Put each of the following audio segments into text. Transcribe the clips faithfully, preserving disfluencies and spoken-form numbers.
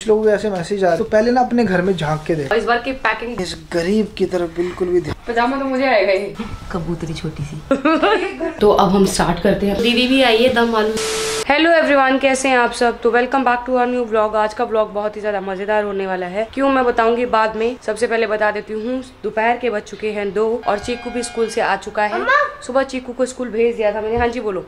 लोग ऐसे मैसेज आ रहे तो पहले ना अपने घर में झांक के दे। इस बार की पैकिंग इस गरीब की तरफ बिल्कुल भी ध्यान। पजामा तो मुझे आएगा ही, कबूतरी छोटी सी। तो अब हम स्टार्ट करते हैं। दीदी भी आई है दम आलू। हेलो एवरीवन, कैसे हैं आप सब। तो welcome back to our new vlog. आज का व्लॉग बहुत ही ज्यादा मजेदार होने वाला है। क्यों मैं बताऊंगी बाद में। सबसे पहले बता देती हूँ, दोपहर के बज चुके हैं दो और चीकू भी स्कूल से आ चुका है। सुबह चीकू को स्कूल भेज दिया था मैंने। हाँ जी बोलो।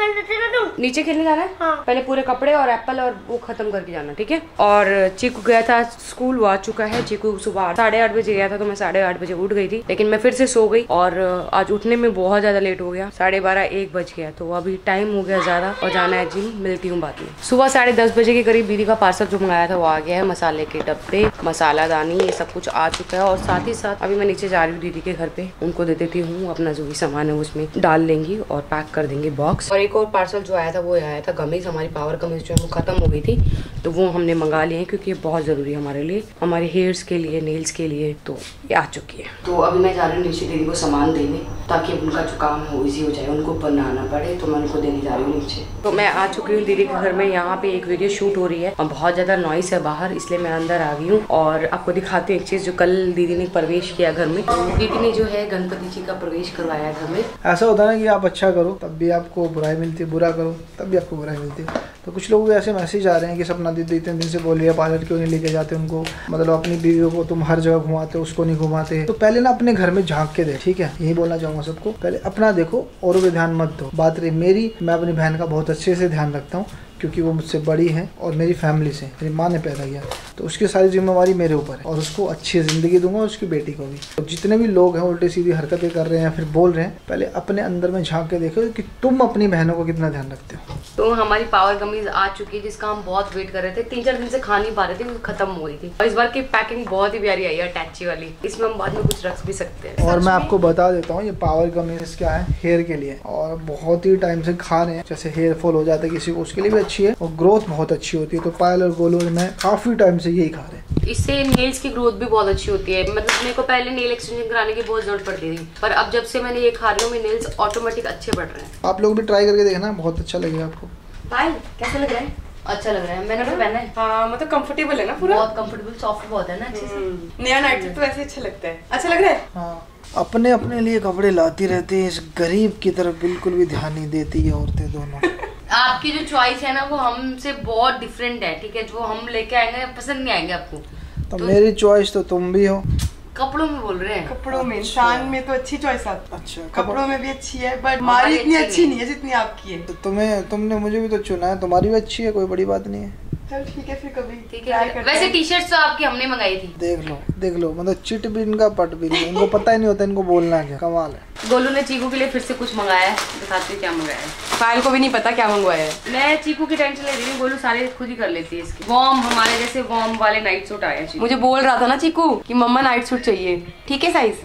नीचे खेलने जाना है। हाँ। पहले पूरे कपड़े और एप्पल और वो खत्म करके जाना, ठीक है। और चीकू गया था स्कूल, वो आ चुका है। चीकू सुबह साढ़े आठ बजे गया था तो मैं साढ़े आठ बजे उठ गई थी, लेकिन मैं फिर से सो गई और आज उठने में बहुत ज्यादा लेट हो गया। साढ़े बारह एक बज गया, तो अभी टाइम हो गया ज्यादा और जाना है जिम। मिलती हूँ बाद में। सुबह साढ़े दस बजे के करीब दीदी का पार्सल जो मंगाया था वो आ गया है। मसाले के डब्बे, मसाला दानी, ये सब कुछ आ चुका है। और साथ ही साथ अभी मैं नीचे जा रही हूँ दीदी के घर पे, उनको दे देती हूँ। अपना जो भी सामान है उसमें डाल लेंगी और पैक कर देंगे बॉक्स। और एक और पार्सल जो आया था वो आया था गमीज। हमारी पावर गमीज जो है वो खत्म हो गई थी, तो वो हमने मंगा लिए हैं क्योंकि ये बहुत जरूरी है हमारे लिए, हमारे हेयर्स के लिए, नेल्स के लिए। तो ये आ चुकी है। तो अभी मैं जा रही हूँ नीचे दीदी को सामान देने, ताकि उनका जो काम है वो ईजी हो जाए, उनको बनाना पड़े। तो मैं उनको देने जा रही हूँ नीचे। तो मैं आ चुकी हूँ दीदी के घर में। यहाँ पे एक वीडियो शूट हो रही है और बहुत ज्यादा नॉइस है बाहर, इसलिए मैं अंदर आ गई हूँ। और आपको दिखाती हूँ एक चीज जो कल दीदी ने प्रवेश किया घर में। दीदी ने जो है गणपति जी का प्रवेश करवाया घर में। ऐसा होता है ना कि आप अच्छा करो तब भी आपको बुराई मिलती है, बुरा करो तब भी आपको बुराई मिलती है। तो कुछ लोग ऐसे मैसेज आ रहे हैं कि सपना दीदी इतने दिन से बोल रही है पार्लर क्यों नहीं लेके जाते उनको, मतलब अपनी बीवी को तुम हर जगह घुमाते हो, उसको नहीं घुमाते। तो पहले ना अपने घर में झांक के दे, ठीक है। यही बोलना चाहूंगा सबको, पहले अपना देखो और पे ध्यान मत दो। बात रही मेरी, मैं अपनी बहन का बहुत अच्छे से ध्यान रखता हूँ क्योंकि वो मुझसे बड़ी है और मेरी फैमिली से, मेरी माँ ने पैदा किया, तो उसकी सारी जिम्मेवारी मेरे ऊपर है और उसको अच्छी ज़िंदगी दूंगा, उसकी बेटी को भी। तो जितने भी लोग हैं उल्टी सीधी हरकतें कर रहे हैं फिर बोल रहे हैं, पहले अपने अंदर में झांक के देखो कि तुम अपनी बहनों को कितना ध्यान रखते हो। तो हमारी पावर कमीज आ चुकी है, जिसका हम बहुत वेट कर रहे थे। तीन चार दिन से खा नहीं पा रहे थे क्योंकि खत्म हो गई थी। और इस बार की पैकिंग बहुत ही प्यारी आई है, अटैची वाली। इसमें हम बाद में कुछ रख भी सकते हैं। और मैं आपको बता देता हूँ, ये पावर कमीज क्या है, हेयर के लिए, और बहुत ही टाइम से खा रहे हैं। जैसे हेयर फॉल हो जाता है किसी को, उसके लिए भी अच्छी है और ग्रोथ बहुत अच्छी होती है। तो पायल और गोलू में काफी टाइम से यही खा रहे हैं। इससे नेल्स की ग्रोथ भी बहुत अच्छी होती है। मतलब मेरे को पहले नेल एक्सटेंशन कराने की बहुत जरूरत पड़ती थी, पर अब जब से मैंने ये खा रही हूँ मेरे नेल्स ऑटोमेटिक अच्छे बढ़ रहे हैं। आप लोग भी ट्राई करके देखना, बहुत अच्छा लगेगा आपको। पायल कैसा लग रहा है? अच्छा लग रहा है। मैंने तो पहना है। हाँ, मतलब कंफर्टेबल है ना पूरा? बहुत कंफर्टेबल, सॉफ्ट बहुत है ना अच्छे से। नया नाइट सूट तो ऐसे अच्छा लगता है। अच्छा लग रहा है। हाँ, अपने अपने लिए कपड़े लाती रहती है, इस गरीब की तरफ बिल्कुल भी ध्यान नहीं देती है औरतें दोनों। आपकी जो चॉइस है ना वो हमसे बहुत डिफरेंट है, ठीक है। जो हम लेके आएंगे पसंद नहीं आएंगे आपको। तो, तो मेरी चॉइस तो तुम भी हो। कपड़ों में बोल रहे हैं? कपड़ों में, इंसान में तो अच्छी चॉइस आती है। अच्छा, कपड़ों में भी अच्छी है, बट हमारी इतनी अच्छी नहीं है जितनी आपकी है। तो तुम्हें, तुमने मुझे भी तो चुना है, तुम्हारी भी अच्छी है, कोई बड़ी बात नहीं है। चल ठीक है फिर कभी ठीक है। वैसे टी शर्ट तो आपकी हमने मंगाई थी। देख लो देख लो, मतलब चिट भी इनका पट भी नहीं, इनको पता ही नहीं होता इनको बोलना क्या। कमाल है। गोलू ने चीकू के लिए फिर से कुछ मंगाया है, दिखाते हैं क्या मंगाया है। पायल को भी नहीं पता क्या मंगवाया है। मैं चीकू की टेंशन ले रही हूँ, गोलू सारे खुद ही कर लेती है इसकी। वॉर्म, हमारे जैसे वॉर्म वाले नाइट सूट आए हैं। मुझे बोल रहा था ना चीकू कि मम्मा नाइट सूट चाहिए, ठीक है साइज?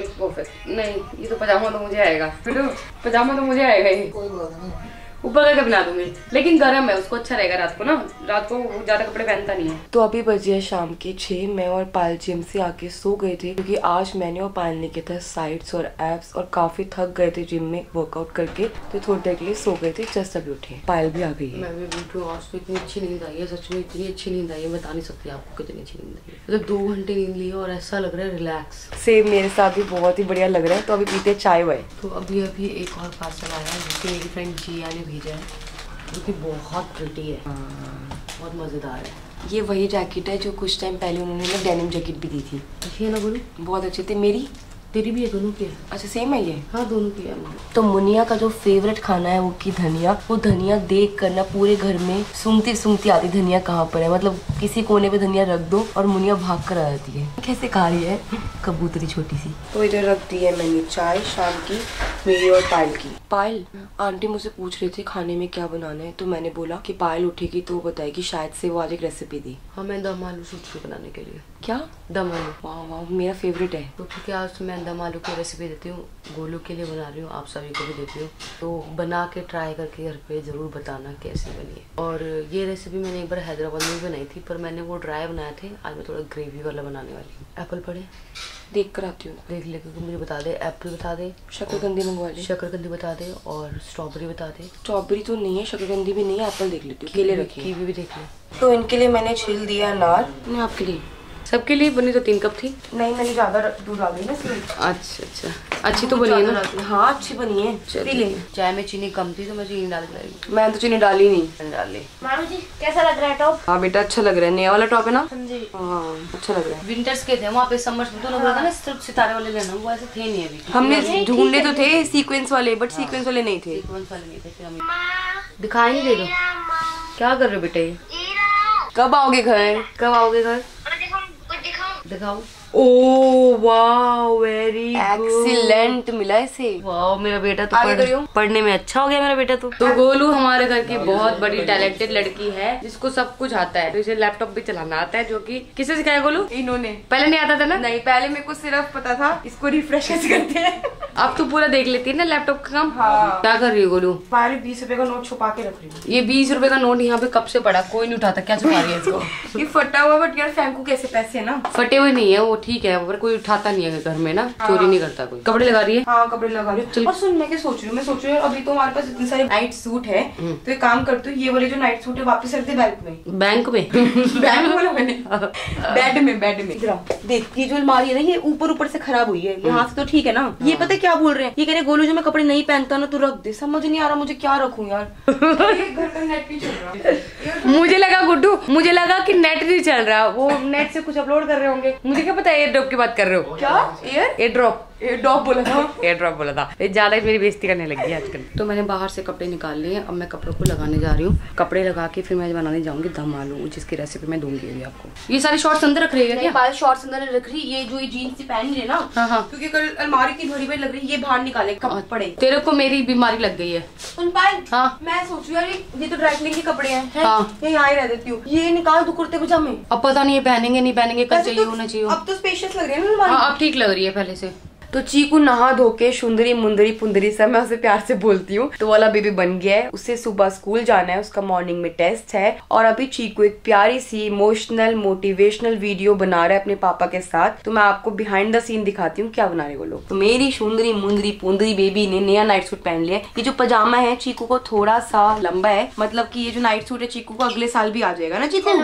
नहीं, ये तो पजामा तो मुझे आएगा, पजामा तो मुझे आएगा ही। कोई बात नहीं, ऊपर करके बना दूंगी, लेकिन गर्म है, उसको अच्छा रहेगा रात को ना। रात को ज्यादा कपड़े पहनता नहीं है। तो अभी बजे है शाम के छह। मैं और पायल जिम से आके सो गए थे क्योंकि आज मैंने और पायल ने किया था साइड्स और एब्स और काफी थक गए थे जिम में वर्कआउट करके, तो थोड़ी देर के लिए सो गए थे। जस्ट अभी उठे। पायल भी आ गई है। मैं भी उठी हूँ। आज तो इतनी अच्छी नींद आई है, सच में इतनी अच्छी नींद आई है, बता नहीं सकती आपको कितनी अच्छी नींद आई है। मतलब दो घंटे नींद ली और ऐसा लग रहा है रिलैक्स। सेम मेरे साथ भी बहुत ही बढ़िया लग रहा है। तो अभी पीते चाय वाय। तो अभी अभी एक और पार्सल आया है जिससे मेरी फ्रेंड जिया ने भेजा है, जो कि बहुत प्रिटी है, बहुत मजेदार है। ये वही जैकेट है जो कुछ टाइम पहले उन्होंने ना डेनिम जैकेट भी दी थी। अच्छी है ना बोलू? बहुत अच्छी थी। मेरी तेरी भी है? दोनों की है। अच्छा सेम है ये? हाँ दोनों की है। तो मुनिया का जो फेवरेट खाना है वो की धनिया। वो धनिया देख कर ना पूरे घर में सूंघती सूंघती आती धनिया कहाँ पर है। मतलब किसी कोने पे धनिया रख दो और मुनिया भाग कर आ जाती है। कैसे खा रही है कबूतरी छोटी सी। तो इधर रख दी है मैंने चाय शाम की, मेरी और पायल की। पायल, आंटी मुझसे पूछ रही थी खाने में क्या बनाना है, तो मैंने बोला कि पायल उठेगी तो वो बताएगी, शायद से वो आज एक रेसिपी दी। हाँ, मैं दम आलू सूप बनाने के लिए। क्या? दम आलू। वाह वाह, मेरा फेवरेट है। तो ठीक है, आज मैं दम आलू की रेसिपी देती हूँ। गोलू के लिए बना रही हूँ, आप सभी को भी देती हूँ। तो बना के ट्राई करके घर पे जरूर बताना कैसी बनी है। और ये रेसिपी मैंने एक बार हैदराबाद में भी बनाई थी, पर पर मैंने वो ड्राई बनाए थे, आज मैं थोड़ा ग्रेवी वाला बनाने वाली हूँ। एप्पल पड़े देख कर आती हूँ। देख ले क्योंकि मुझे बता दे। एप्पल बता दे, शकरकंदी मंगवा ले। शकरकंदी बता दे और स्ट्रॉबेरी बता दे। स्ट्रॉबेरी तो नहीं है, शकरकंदी भी नहीं है, एप्पल देख लेती हूँ। केले रखी, कीवी भी देख ले। तो इनके लिए मैंने छील दिया अनार। मैं आपके लिए सबके लिए बनी तो तीन कप थी। नहीं मैंने ज्यादा दूध डाल दी ना इसमें। अच्छा अच्छा, अच्छी तो बनी है ना? हाँ अच्छी बनी है। पी ले। चाय में चीनी कम थी तो मैं चीनी डाल के लाई। मैंने तो चीनी डाली नहीं। डाली। मामू जी कैसा लग रहा है टॉप? हाँ बेटा अच्छा लग रहा है, नया वाला टॉप है ना? हाँ अच्छा लग रहा है। विंटर्स के थे वहाँ पे, समर्स में दोनों बोला था ना सितारे वाले लेना, वो ऐसे थे नहीं अभी। हमने ढूंढे तो थे सीक्वेंस वाले, बट सीक्वेंस वाले नहीं थे। सीक्वेंस वाले नहीं थे, फिर हम दिखाएंगे। दे दो। क्या कर रहे हो बेटे? कब आओगे घर? कब आओगे घर? दिखाओ। ओ वाह वेरी एक्सीलेंट मिला इसे। वाह मेरा बेटा तो पढ़, पढ़ने में अच्छा हो गया मेरा बेटा तो। तो गोलू हमारे घर की बहुत बड़ी टैलेंटेड लड़की है जिसको सब कुछ आता है। तो इसे लैपटॉप भी चलाना आता है, जो कि किसे सिखाया गोलू? इन्होंने। पहले नहीं आता था ना? नहीं पहले मेरे को सिर्फ पता था इसको रिफ्रेश कैसे करते हैं। अब तो पूरा देख लेती है ना लैपटॉप का काम। हाँ। क्या कर रही है गोलू? बारह बीस रुपए का नोट छुपा के रख रही हूँ। ये बीस रुपए का नोट यहाँ पे कब से पड़ा, कोई नहीं उठाता, क्या छुपा रही है इसको? ये फटा हुआ, बट यार फेंकू कैसे? पैसे है ना। फटे हुए नहीं है वो, ठीक है, पर कोई उठाता नहीं है घर में ना। हाँ। चोरी नहीं करता कोई। कपड़े लगा रही है? हाँ कपड़े लगा रही हूँ। और सुन मैं क्या सोच रही हूँ, मैं सोच रही हूँ अभी तो हमारे पास इतने सारे नाइट सूट है, तो एक काम करती हूँ ये वाले जो नाइट सूट है वापस रख दे बैंक में। बैंक में? बैंक बोला मैंने। बेड में, बेड में। देख ये जो अलमारी है ना, ये ऊपर ऊपर से खराब हुई है, यहाँ से तो ठीक है ना। ये पता है क्या बोल रहे हैं, ये कह रहे गोलू जो मैं कपड़े नहीं पहनता ना तो रख दे। समझ नहीं आ रहा मुझे क्या रखूं यार। घर का नेट नहीं चल रहा। मुझे लगा गुड्डू, मुझे लगा कि नेट नहीं चल रहा, वो नेट से कुछ अपलोड कर रहे होंगे। मुझे क्या पता एयर ड्रॉप की बात कर रहे हो? क्या air? Air drop. Air drop बोला था। एयर ड्रॉप बोला था। ज्यादा मेरी बेइज्जती करने लगी है आजकल। तो मैंने बाहर से कपड़े निकाल लिए, अब मैं कपड़ों को लगाने जा रही हूँ। कपड़े लगा के फिर मैं बनाने जाऊंगी दम आलू, जिसकी रेसिपी मैं दूंगी अभी आपको। ये सारे शॉर्ट्स अंदर रख रही है क्या? शॉर्ट्स अंदर रख रही। ये जो ये जीन्स पहन रही है ना, हाँ हाँ, क्योंकि कल अलमारी की भरी भरी लग रही है, ये बाहर निकाले कपड़े। तेरे को मेरी बीमारी लग गई है। सुन पाए? हाँ। मैं सोच रही हूँ ये तो ड्राई क्लीनिंग के कपड़े हैं, है? हाँ। ये यहाँ ही रह देती हूँ। ये निकाल दो कुर्ते पजामे। अब पता नहीं ये पहनेंगे नहीं पहनेंगे, कल चाहिए तो, होना चाहिए। अब तो स्पेशियस लग रही है ना। हाँ अब ठीक लग रही है पहले से। तो चीकू नहा धो के सुंदरी मुंदरी पुंदरी सब मैं उसे प्यार से बोलती हूँ, तो वाला बेबी बन गया है। उसे सुबह स्कूल जाना है, उसका मॉर्निंग में टेस्ट है। और अभी चीकू एक प्यारी सी इमोशनल मोटिवेशनल वीडियो बना रहा है अपने पापा के साथ। तो मैं आपको बिहाइंड द सीन दिखाती हूँ क्या बना रहे वो लोग। तो मेरी सुंदरी मुंदरी पुंदरी बेबी ने नया नाइट सूट पहन लिया। ये जो पजामा है चीकू को थोड़ा सा लंबा है, मतलब की ये जो नाइट सूट है चीकू को अगले साल भी आ जाएगा ना चीकू।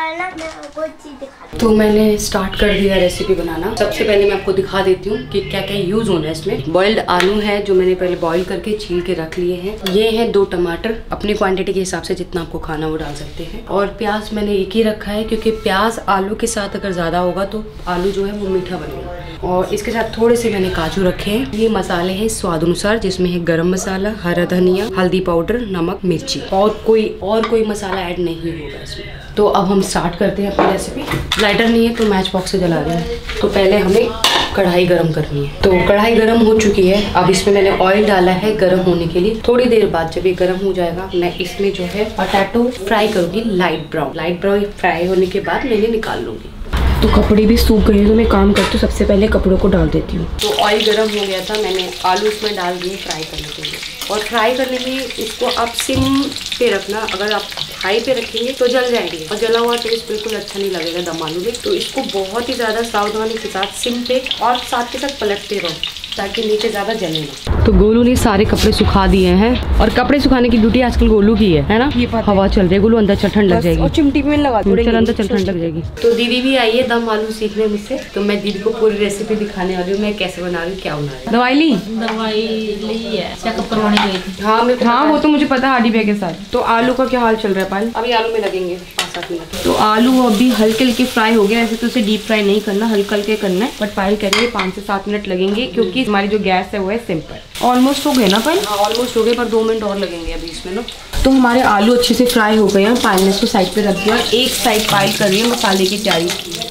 तो मैंने स्टार्ट कर दिया रेसिपी बनाना। सबसे पहले मैं आपको दिखा देती हूँ कि क्या क्या यूज होना है। बॉइल्ड आलू है जो मैंने पहले बॉईल करके छील के रख लिए हैं। ये है दो टमाटर, अपनी क्वांटिटी के हिसाब से जितना आपको खाना वो डाल सकते हैं। और प्याज मैंने एक ही रखा है क्योंकि प्याज आलू के साथ अगर ज्यादा होगा तो आलू जो है वो मीठा बनेगा। और इसके साथ थोड़े से मैंने काजू रखे हैं। ये मसाले हैं स्वाद अनुसार, जिसमें है गरम मसाला, हरा धनिया, हल्दी पाउडर, नमक, मिर्ची, और कोई और कोई मसाला ऐड नहीं होगा इसमें। तो अब हम स्टार्ट करते हैं अपनी रेसिपी। लाइटर नहीं है तो मैच बॉक्स से जला रहे हैं। तो पहले हमें कढ़ाई गरम करनी है। तो कढ़ाई गरम हो चुकी है। अब इसमें मैंने ऑयल डाला है गरम होने के लिए। थोड़ी देर बाद जब ये गरम हो जाएगा मैं इसमें जो है पोटैटो फ्राई करूंगी light brown. Light brown fry होने के बाद मैं निकाल लूंगी। तो कपड़े भी सूख गए तो मैं काम करती हूँ, सबसे पहले कपड़ों को डाल देती हूँ। तो ऑयल गरम हो गया था, मैंने आलू इसमें डाल दिए फ्राई करने के लिए। और फ्राई करने में इसको आप सिम पे रखना, अगर आप हाई पे रखेंगे तो जल जाएंगे और जला हुआ टेस्ट बिल्कुल अच्छा नहीं लगेगा दम आलू में। तो इसको बहुत ही ज़्यादा सावधानी के साथ सिम पे और साथ के साथ पलटते रहो ताकि नीचे ज़्यादा जले ना। तो गोलू ने सारे कपड़े सुखा दिए हैं और कपड़े सुखाने की ड्यूटी आजकल गोलू की है, है ना? ये हवा चल रही है गोलू, अंदर चल ठंड लग जाएगी। और चिमटी में लगा दो, चल अंदर चल ठंड लग जाएगी। तो दीदी भी आई है दम आलू सीखने मुझसे, तो मैं दीदी को पूरी रेसिपी दिखाने वाली हूँ मैं कैसे बना रही हूँ, क्या बना रही हूँ। दवाई ली? दवाई ली है, चेकअप करवाने गई थी। हाँ मैं हाँ वो तो मुझे पता है, हार्डी बैग के साथ। तो आलू का क्या हाल चल रहा है पायल? अभी आलू में लगेंगे पाँच सात मिनट। तो आलू अभी हल्के हल्के फ्राई हो गया, ऐसे तो उसे डीप फ्राई नहीं करना, हल्का हल्के करना है। बट पायल कह रही है पाँच से सात मिनट लगेंगे क्योंकि हमारी जो गैस है वो है सिंपल। ऑलमोस्ट हो गए ना पायल? हाँ ऑलमोस्ट हो गए, पर दो मिनट और लगेंगे अभी इसमें ना। तो हमारे आलू अच्छे से फ्राई हो गए हैं। पायल ने इसको साइड पे रख दिया, एक साइड पायल कर रही है मसाले की तैयारी।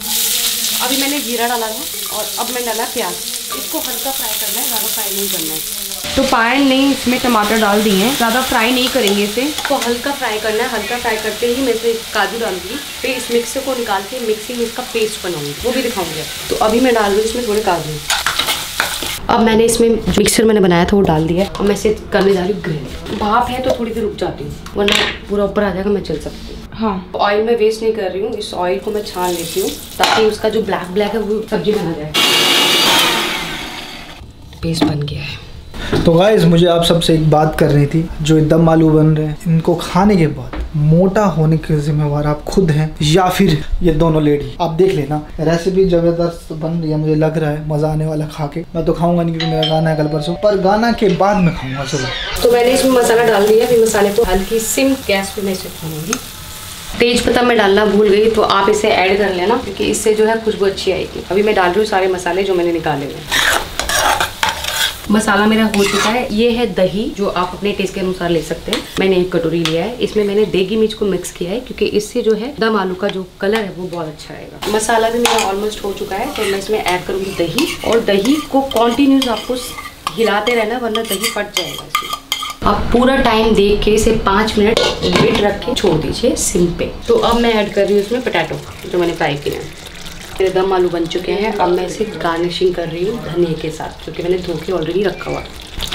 अभी मैंने जीरा डाला था और अब मैंने डाला प्याज। इसको हल्का फ्राई करना है, ज़्यादा फ्राई नहीं करना है। तो पायल ने इसमें टमाटर डाल दिए हैं, ज़्यादा फ्राई नहीं करेंगे इसे। इसको हल्का फ्राई करना है, हल्का फ्राई करते ही मैं इसमें काजू डालूंगी, फिर इस मिक्सर को निकाल के मिक्सी में इसका पेस्ट बनाऊंगी, वो भी दिखाऊंगी। तो अभी मैं डाल दूँ इसमें थोड़े काजू। अब मैंने इसमें जो मिक्सर मैंने बनाया था वो डाल दिया और मैं इसे करने जा रही हूँ ग्रेवी। भाप है तो थोड़ी देर रुक जाती हूँ, वरना पूरा ऊपर आ जाएगा, मैं चल सकती हूँ। हाँ, ऑयल में वेस्ट नहीं कर रही हूँ, इस ऑयल को मैं छान लेती हूँ ताकि उसका जो ब्लैक ब्लैक है वो सब्जी बना जाए। पेस्ट बन गया है। तो गाइस मुझे आप सबसे एक बात करनी थी, जो दम आलू बन रहे हैं इनको खाने के बाद मोटा होने के जिम्मेवार आप खुद हैं या फिर ये दोनों लेडी। आप देख लेना, रेसिपी जबरदस्त बन रही है, मुझे लग रहा है मजा आने वाला खा के। मैं तो खाऊंगा नहीं क्योंकि मेरा गाना है कल परसों, पर गाना के बाद मैं खाऊंगा सुबह। तो मैंने इसमें मसाला डाल दिया, फिर मसाले को हल्की सिम गैस पे मैं इसे खाऊंगी। तेज पत्ता मैं डालना भूल गई, तो आप इसे ऐड कर लेना क्योंकि इससे जो है खुशबू अच्छी आएगी। अभी मैं डाल रही हूँ सारे मसाले जो मैंने निकाले हुए। मसाला मेरा हो चुका है। ये है दही, जो आप अपने टेस्ट के अनुसार ले सकते हैं। मैंने एक कटोरी लिया है, इसमें मैंने देगी मिर्च को मिक्स किया है क्योंकि इससे जो है दम आलू का जो कलर है वो बहुत अच्छा रहेगा। मसाला भी मेरा ऑलमोस्ट हो चुका है, तो मैं इसमें ऐड करूँगी दही, और दही को कॉन्टिन्यूस आपको हिलाते रहना वरना दही फट जाएगा इसमें। आप पूरा टाइम देख के इसे पाँच मिनट लिड रख के छोड़ दीजिए सिम पे। तो अब मैं ऐड कर रही हूँ इसमें पोटैटो जो मैंने फ्राई किया है। मेरे दम आलू बन चुके हैं, अब मैं इसे गार्निशिंग कर रही हूँ धनिया के साथ क्योंकि मैंने धो के ऑलरेडी रखा हुआ है।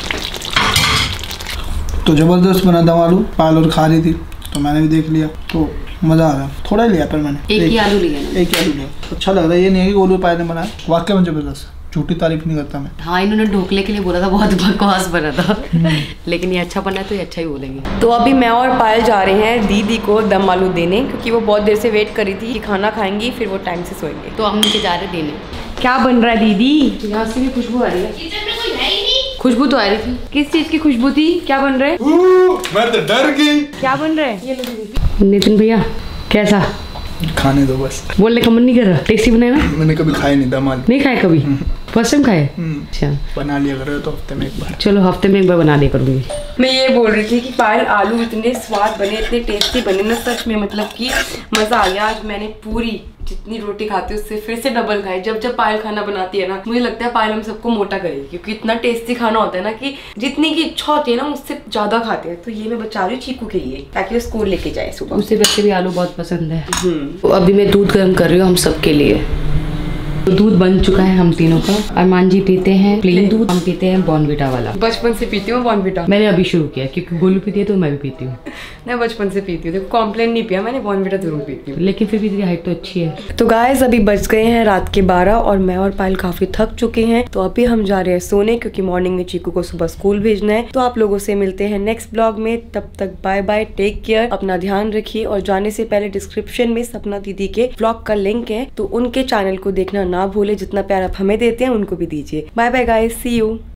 तो ज़बरदस्त बना दम आलू, पायल और खा रही थी तो मैंने भी देख लिया, तो मज़ा आ रहा। थोड़ा ही लिया पर मैंने, एक ही आलू लिया, एक ही आलू लिया। अच्छा लग रहा है, ये नहीं है कि गोलू पायल ने बनाया, वाकई में ज़बरदस्त। झूठी तारीफ नहीं करता मैं। हाँ, इन्होंने ढोकले के लिए बोला था बहुत बकवास बना था लेकिन ये अच्छा बना है तो ये अच्छा ही बोलेंगे। तो अभी मैं और पायल जा रहे हैं दीदी को दम आलू देने क्योंकि वो बहुत देर से वेट कर रही थी कि खाना खाएंगी फिर वो टाइम से सोएंगे। तो हम नीचे जा रहे देने। क्या बन रहा है दीदी? यहाँ से भी खुशबू आ रही है। किचन में कोई है ही नहीं। खुशबू तो आ रही थी। किस चीज की खुशबू थी? क्या बन रहा है? मैं तो डर गई। क्या बन रहा है? ये लो दीदी। नितिन भैया कैसा? खाने दो बस। बोलने का मन नहीं कर रहा? टेस्टी बना है ना? मैंने कभी खाया नहीं दम आलू। नहीं खाया कभी? फर्स्ट टाइम खाए? अच्छा, बना लिया करो तो हफ्ते में एक बार। चलो हफ्ते में एक बार बना दिया करूँगी। मैं ये बोल रही थी कि पायल आलू इतने स्वाद बने, इतने टेस्टी बने ना, सच में मतलब कि मज़ा आ गया। आज मैंने पूरी जितनी रोटी खाती है उससे फिर से डबल खाई। जब जब पायल खाना बनाती है ना, मुझे लगता है पायल हम सबको मोटा करेगी क्योंकि इतना टेस्टी खाना होता है ना कि जितनी की इच्छा होती है ना उससे ज्यादा खाते हैं। तो ये मैं बचा रही हूँ चीकू के लिए ताकि वो स्कूल लेके जाए सुबह। उसे वैसे भी आलू बहुत पसंद है। तो अभी मैं दूध गर्म कर रही हूँ हम सबके लिए। तो दूध बन चुका है हम तीनों का। अरमान जी पीते हैं प्लेन दूध, हम पीते हैं बॉर्नविटा वाला। बचपन से पीती हूँ बॉर्नविटा। मैंने अभी शुरू किया क्योंकि गोलू पीती है तो मैं भी पीती हूँ। मैं बचपन से पीती हूँ, कॉम्प्लेन नहीं पिया मैंने, बॉर्नविटा जरूर पीती हूँ। लेकिन फिर भी तेरी हाइट तो अच्छी है। तो गाइस अभी बज गए हैं रात के बारह और मैं और पायल काफी थक चुके हैं। तो अभी हम जा रहे हैं सोने क्योंकि मॉर्निंग में चीकू को सुबह स्कूल भेजना है। तो आप लोगों से मिलते हैं नेक्स्ट ब्लॉग में। तब तक बाय बाय, टेक केयर, अपना ध्यान रखिए। और जाने से पहले डिस्क्रिप्शन में सपना दीदी के ब्लॉग का लिंक है, तो उनके चैनल को देखना ना भूले। जितना प्यार आप हमें देते हैं उनको भी दीजिए। Bye bye guys, see you.